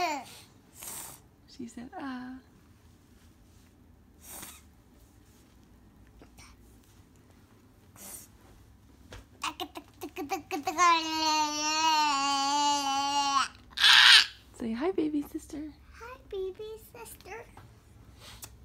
She said, ah. Say hi, baby sister. Hi, baby sister.